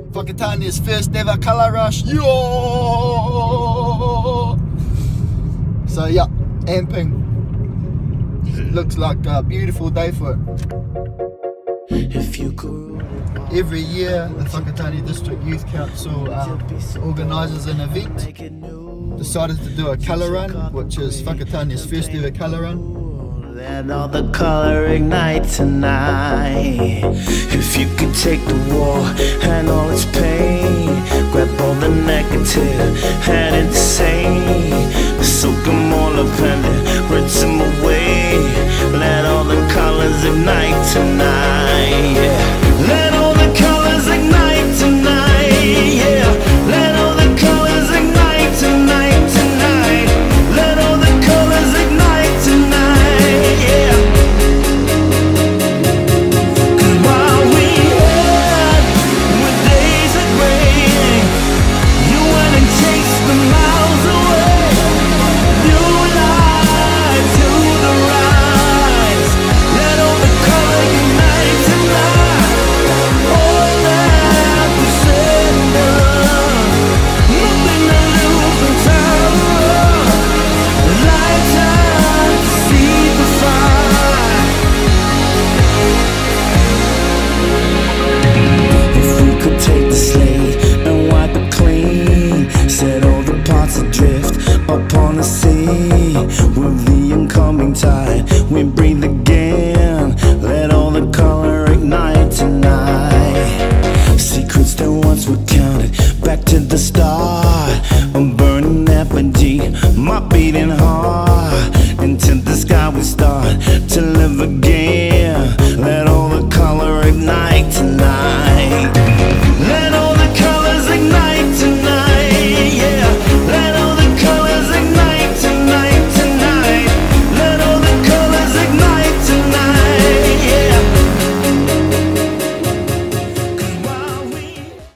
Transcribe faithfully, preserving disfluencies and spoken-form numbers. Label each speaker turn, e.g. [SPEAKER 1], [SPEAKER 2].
[SPEAKER 1] Whakatani's first ever colour rush. Yo! So yeah, amping. Looks like a beautiful day for it.
[SPEAKER 2] If you could.
[SPEAKER 1] Every year, the Whakatane District Youth Council um, organises an event. Decided to do a colour run, which is Whakatane's first ever colour run.
[SPEAKER 2] Let all the color ignite tonight. If you could take the war and all its pain, grab all the negative and insane, soak them all up and then rinse them away. Let all the colors ignite tonight, yeah. Let all the colors ignite tonight, yeah. Let all the colors ignite tonight, tonight. Let all the colors ignite tonight, yeah. Cause while we had, when days are gray, you went and chased the miles away. New light to the rise. Let all the color ignite tonight. All that was said and done, nothing to lose, no time to run. Lifetime to see the fire. If we could take the slate and wipe it clean, set all the parts adrift upon the sea. With the incoming tide, we breathe again. Let all the color ignite tonight. Secrets that once were counted back to the start.